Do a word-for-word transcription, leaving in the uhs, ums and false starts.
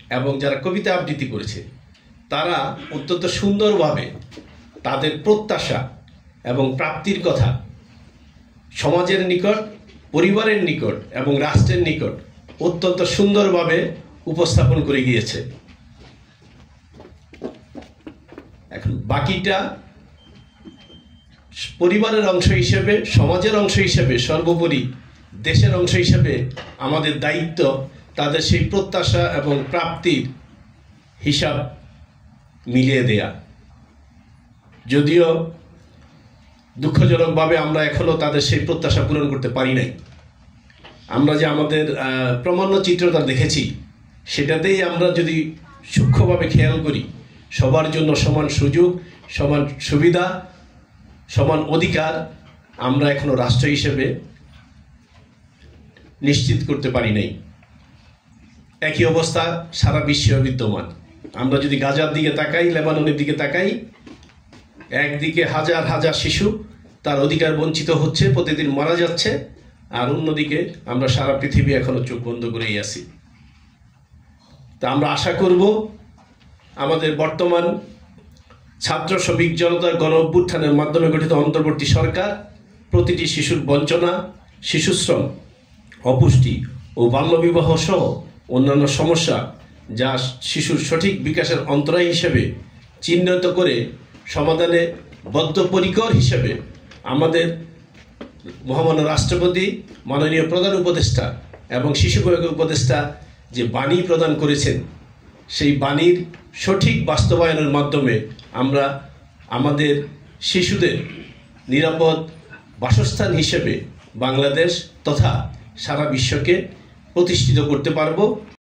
এবং যারা কবিতা আবৃত্তি করেছে তারা অত্যন্ত সুন্দরভাবে তাদের প্রত্যাশা এবং প্রাপ্তির কথা সমাজের নিকট, পরিবারের নিকট এবং রাষ্ট্রের নিকট অত্যন্ত সুন্দরভাবে উপস্থাপন করে গিয়েছে। এখন বাকিটা পরিবারের অংশ হিসেবে, সমাজের অংশ হিসেবে, সর্বোপরি দেশের অংশ হিসেবে আমাদের দায়িত্ব তাদের সেই প্রত্যাশা এবং প্রাপ্তির হিসাব মিলিয়ে দেয়া। যদিও দুঃখজনকভাবে আমরা এখনো তাদের সেই প্রত্যাশা পূরণ করতে পারি নাই। আমরা যে আমাদের প্রামাণ্য চিত্রটা দেখেছি সেটাতেই আমরা যদি সূক্ষ্মভাবে খেয়াল করি, সবার জন্য সমান সুযোগ, সমান সুবিধা, সমান অধিকার আমরা এখনো রাষ্ট্র হিসেবে নিশ্চিত করতে পারি নাই। একই অবস্থা সারা বিশ্বে বিদ্যমান। আমরা যদি গাজার দিকে তাকাই, লেবাননের দিকে তাকাই, একদিকে হাজার হাজার শিশু তার অধিকার বঞ্চিত হচ্ছে, প্রতিদিন মারা যাচ্ছে, আর অন্যদিকে আমরা সারা পৃথিবী এখনো চোখ বন্ধ করেই আছি। তা আমরা আশা করব আমাদের বর্তমান ছাত্র শ্রমিক জনতার গণ অভ্যুত্থানের মাধ্যমে গঠিত অন্তর্বর্তী সরকার প্রতিটি শিশুর বঞ্চনা, শিশুশ্রম, অপুষ্টি ও বাল্যবিবাহ সহ অন্যান্য সমস্যা যা শিশুর সঠিক বিকাশের অন্তরায় হিসেবে চিহ্নিত করে সমাধানে বদ্ধপরিকর হিসেবে আমাদের মহামান্য রাষ্ট্রপতি, মাননীয় প্রধান উপদেষ্টা এবং শিশু কল্যাণ উপদেষ্টা যে বাণী প্রদান করেছেন, সেই বাণীর সঠিক বাস্তবায়নের মাধ্যমে আমরা আমাদের শিশুদের নিরাপদ বাসস্থান হিসেবে বাংলাদেশ তথা সারা বিশ্বকে প্রতিষ্ঠিত করতে পারব।